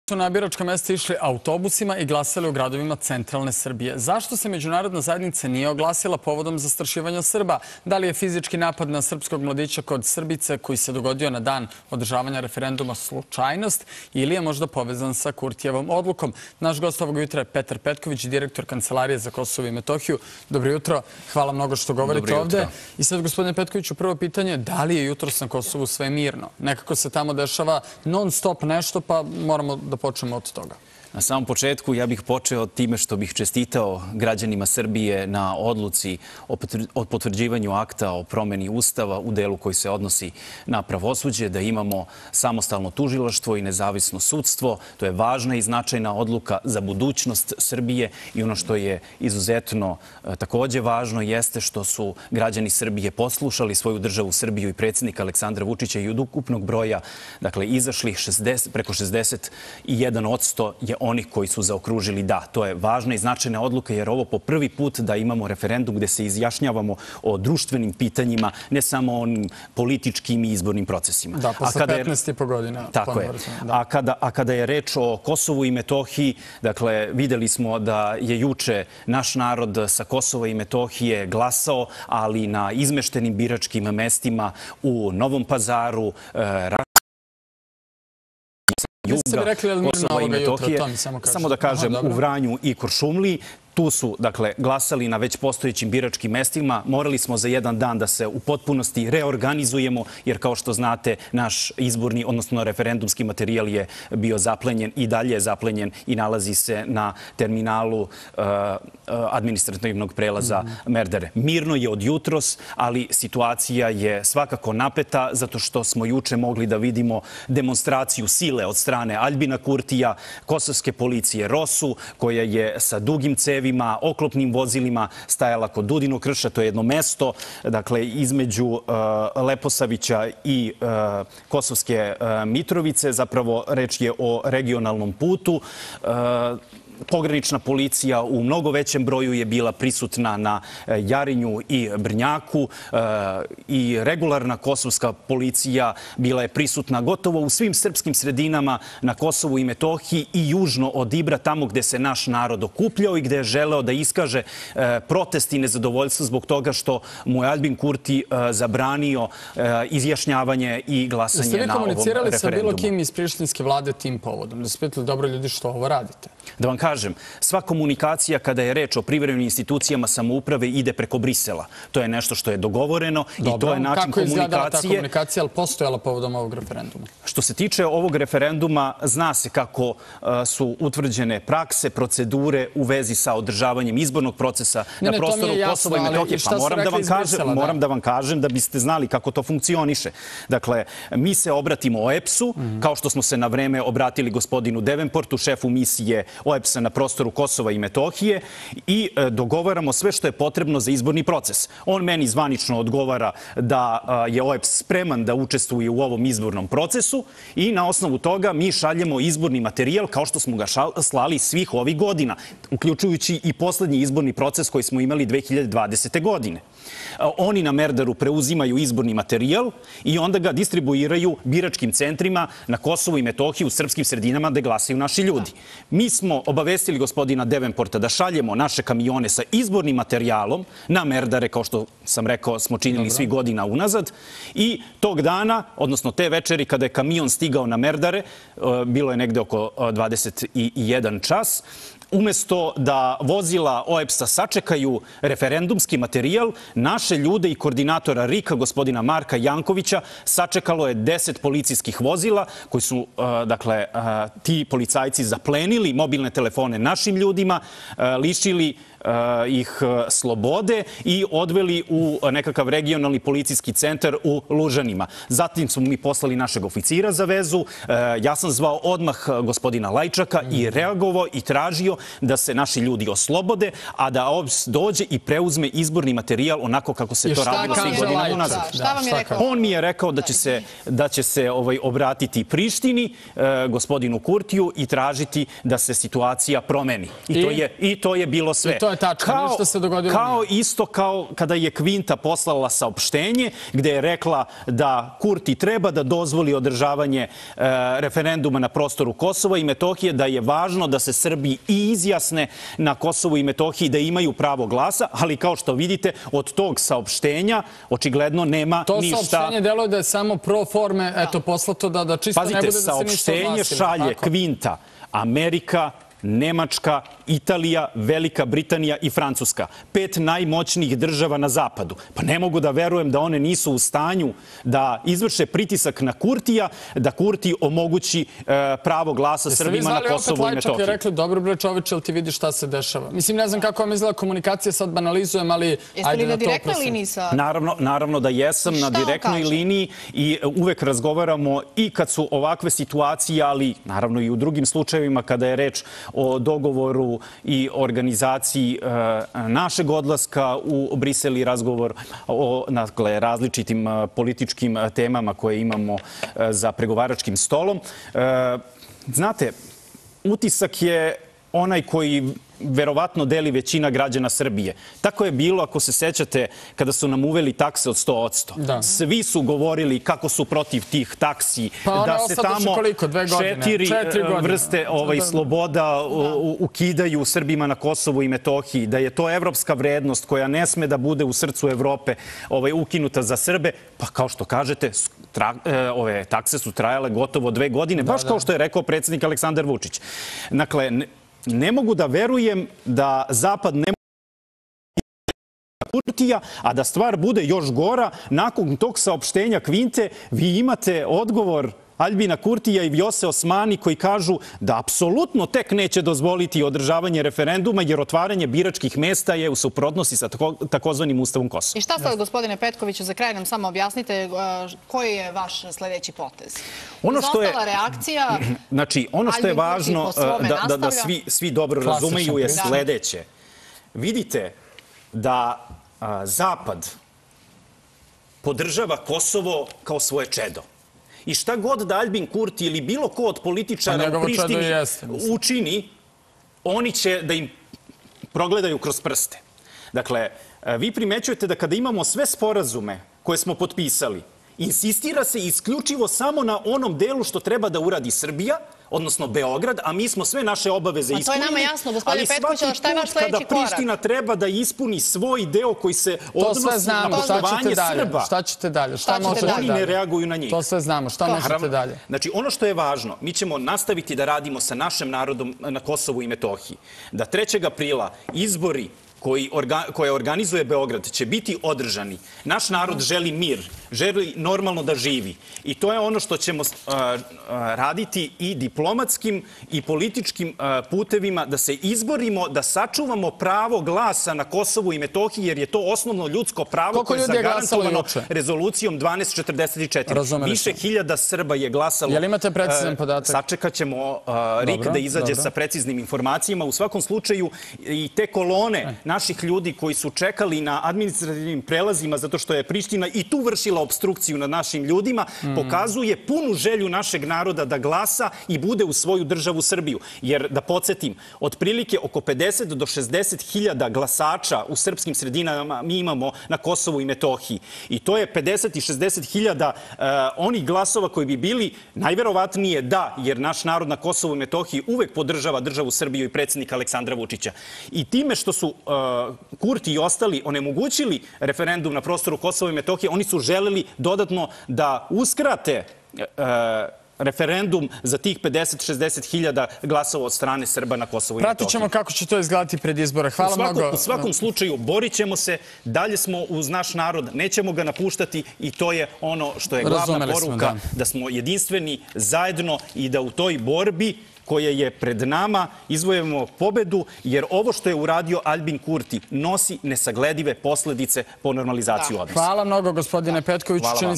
Su na biračka mesta išli autobusima i glasali u gradovima centralne Srbije. Zašto se međunarodna zajednica nije oglasila povodom zastrašivanja Srba? Da li je fizički napad na srpskog mladića kod Srbice koji se dogodio na dan održavanja referenduma slučajnost ili je možda povezan sa Kurtijevom odlukom? Naš gost ovog jutra je Petar Petković, direktor Kancelarije za Kosovo i Metohiju. Dobro jutro, hvala mnogo što govorite ovde. I sad, gospodine Petkoviću, prvo pitanje, da li je jutros na Kosovu sve mirno? Nekako se tamo dešava non stop nešto, pa moramo da počnemo od toga. Na samom početku ja bih počeo time što bih čestitao građanima Srbije na odluci o potvrđivanju akta o promeni Ustava u delu koji se odnosi na pravosuđe, da imamo samostalno tužilaštvo i nezavisno sudstvo. To je važna i značajna odluka za budućnost Srbije i ono što je izuzetno takođe važno jeste što su građani Srbije poslušali svoju državu Srbiju i predsjednika Aleksandra Vučića i od ukupnog broja, dakle, izašli preko 61% je onih koji su zaokružili da. To je važna i značajna odluka jer ovo po prvi put da imamo referendum gde se izjašnjavamo o društvenim pitanjima, ne samo o onim političkim i izbornim procesima. Da, posle 15,5 godina. Tako je. A kada je reč o Kosovu i Metohiji, dakle, videli smo da je juče naš narod sa Kosova i Metohije glasao, ali na izmeštenim biračkim mestima u Novom Pazaru, juga, Kosova i Metohije, samo da kažem u Vranju i Kuršumliji. Tu su, dakle, glasali na već postojećim biračkim mestima. Morali smo za jedan dan da se u potpunosti reorganizujemo, jer kao što znate, naš izborni, odnosno referendumski materijal je bio zaplenjen i dalje je zaplenjen i nalazi se na terminalu administrativnog prelaza Merdare. Mirno je od jutros, ali situacija je svakako napeta, zato što smo juče mogli da vidimo demonstraciju sile od strane Aljbina Kurtija, kosovske policije Rosu, koja je sa dugim cevima, oklopnim vozilima stajala kod Dudinog krša. To je jedno mesto, dakle, između Leposavića i Kosovske Mitrovice. Zapravo, reč je o regionalnom putu. Pogranična policija u mnogo većem broju je bila prisutna na Jarinju i Brnjaku i regularna kosovska policija bila je prisutna gotovo u svim srpskim sredinama na Kosovu i Metohiji i južno od Ibra, tamo gde se naš narod okupljao i gde je želeo da iskaže protest i nezadovoljstvo zbog toga što mu je Aljbin Kurti zabranio izjašnjavanje i glasanje na ovom referendumu. Jeste vi komunicirali sa bilo kim iz prištinske vlade tim povodom? Da se pitali, dobro ljudi, što ovo radite? Da vam kažem, sva komunikacija kada je reč o privremenim institucijama samouprave ide preko Brisela. To je nešto što je dogovoreno i to je način komunikacije. Kako je izgledala ta komunikacija, ali postojala povodom ovog referenduma? Što se tiče ovog referenduma, zna se kako su utvrđene prakse, procedure u vezi sa održavanjem izbornog procesa na prostoru Kosova i Metohije. Pa moram da vam kažem da biste znali kako to funkcioniše. Dakle, mi se obratimo OEBS-u, kao što smo se na vreme obratili gospodinu Devenportu, šefu misije OEBS-a na prostoru Kosova i Metohije i dogovaramo sve što je potrebno za izborni proces. On meni zvanično odgovara da je OEBS spreman da učestvuje u ovom izbornom procesu i na osnovu toga mi šaljemo izborni materijal kao što smo ga slali svih ovih godina, uključujući i poslednji izborni proces koji smo imali 2020. godine. Oni na Merdaru preuzimaju izborni materijal i onda ga distribuiraju biračkim centrima na Kosovu i Metohiji u srpskim sredinama gde glasaju naši ljudi. Mi smo obavestili gospodina Devenporta da šaljemo naše kamione sa izbornim materijalom na Merdare, kao što sam rekao, smo činili svi godina unazad. I tog dana, odnosno te večeri kada je kamion stigao na Merdare, bilo je negde oko 21 čas, umesto da vozila OEBS-a sačekaju referendumski materijal, naše ljude i koordinatora RIK-a, gospodina Marka Jankovića, sačekalo je 10 policijskih vozila koji su, dakle, ti policajci zaplenili mobilne telefone našim ljudima, lišili ih slobode i odveli u nekakav regionalni policijski centar u Lužanima. Zatim smo mi poslali našeg oficira za vezu. Ja sam zvao odmah gospodina Lajčaka i reagovao i tražio tražio da se naši ljudi oslobode, a da OEBS dođe i preuzme izborni materijal onako kako se to radilo svih godina unazad. Šta vam je rekao? On mi je rekao da će se obratiti Prištini, gospodinu Kurtiju, i tražiti da se situacija promeni. I to je bilo sve. I to je tačno, ništa se dogodilo. Kao kada je Kvinta poslala saopštenje gde je rekla da Kurti treba da dozvoli održavanje referenduma na prostoru Kosova i Metohije, da je važno da se Srbi i izjasne na Kosovu i Metohiji, da imaju pravo glasa, ali kao što vidite, od tog saopštenja očigledno nema ništa. To saopštenje deluje da je samo pro forme, eto, poslato da čisto ne bude da se ništa oglasilo. Pazite, saopštenje šalje Kvinta, Amerika, Nemačka, Italija, Velika Britanija i Francuska. 5 najmoćnijih država na zapadu. Pa ne mogu da verujem da one nisu u stanju da izvrše pritisak na Kurtija, da Kurti omogući pravo glasa Srbima na Kosovu i Metohiji. Jeste vi znali, opet Lajčak je rekli, dobro bre čoveče, jel ti vidiš šta se dešava? Mislim, ne znam kako vam izgleda komunikacija, sad banalizujem, ali jeste li na direktnoj liniji sa... Naravno da jesam na direktnoj liniji i uvek razgovaramo i kad su ovakve situacije, ali naravno i u drugim slučajevima kada je reč o dogovoru i organizaciji našeg odlaska u Brisel i razgovor o različitim političkim temama koje imamo za pregovaračkim stolom. Znate, utisak je onaj koji verovatno deli većina građana Srbije. Tako je bilo, ako se sećate, kada su nam uveli takse od 100%. Svi su govorili kako su protiv tih taksi, da se tamo 4 vrste sloboda ukidaju Srbima na Kosovu i Metohiji, da je to evropska vrednost koja ne sme da bude u srcu Evrope ukinuta za Srbe. Pa kao što kažete, ove takse su trajale gotovo 2 godine, baš kao što je rekao predsjednik Aleksandar Vučić. Dakle, ne mogu da verujem da Zapad ne Kurtija, a da stvar bude još gora, nakon tog saopštenja Kvinte vi imate odgovor Aljbina Kurtija i Vjose Osmani koji kažu da apsolutno tek neće dozvoliti održavanje referenduma jer otvaranje biračkih mesta je u suprotnosti sa takozvanim Ustavom Kosova. I šta sad, gospodine Petkoviću, za kraj nam samo objasnite koji je vaš sledeći potez? Izostala reakcija, znači, ono što je važno da svi dobro razumeju je sledeće. Vidite da Zapad podržava Kosovo kao svoje čedo. I šta god da Aljbin Kurti ili bilo ko od političara u Prištini učini, oni će da im progledaju kroz prste. Dakle, vi primećujete da kada imamo sve sporazume koje smo potpisali, insistira se isključivo samo na onom delu što treba da uradi Srbija, odnosno Beograd, a mi smo sve naše obaveze ispunili. To je nama jasno, gospodine Petković, ali šta je vaš sledeći korak? Kada Priština treba da ispuni svoj deo koji se odnosi na poštovanje Srba, šta ćete dalje? Oni ne reaguju na njih. To sve znamo. Šta možete dalje? Znači, ono što je važno, mi ćemo nastaviti da radimo sa našim narodom na Kosovu i Metohiji. Da 3. aprila izbori koje organizuje Beograd će biti održani. Naš narod želi mir, želi normalno da živi. I to je ono što ćemo raditi i diplomatskim i političkim putevima, da se izborimo, da sačuvamo pravo glasa na Kosovu i Metohiji, jer je to osnovno ljudsko pravo koje je zagarantovano rezolucijom 1244. Više hiljada Srba je glasalo. Jel imate precizan podatak? Sačekat ćemo RIK da izađe sa preciznim informacijama. U svakom slučaju i te kolone naših ljudi koji su čekali na administrativnim prelazima zato što je Priština i tu vršila opstrukciju nad našim ljudima, pokazuje punu želju našeg naroda da glasa i bude u svoju državu Srbiju. Jer, da podsjetim, otprilike oko 50 do 60 hiljada glasača u srpskim sredinama mi imamo na Kosovu i Metohiji. I to je 50 i 60 hiljada onih glasova koji bi bili najverovatnije da, jer naš narod na Kosovu i Metohiji uvek podržava državu Srbiju i predsjednika Aleksandra Vučića. I time što su Kurti i ostali onemogućili referendum na prostoru Kosova i Metohije, oni su želeli dodatno da uskrate referendum za tih 50-60 hiljada glasova od strane Srba na Kosovu i Metohiji. Pratit ćemo kako će to izgledati pred izbore. Hvala mnogo. U svakom slučaju borit ćemo se, dalje smo uz naš narod, nećemo ga napuštati i to je ono što je glavna poruka, da smo jedinstveni zajedno i da u toj borbi koja je pred nama izvojimo pobedu, jer ovo što je uradio Aljbin Kurti nosi nesagledive posledice po normalizaciju odnosa. Hvala mnogo, gospodine Petkoviću.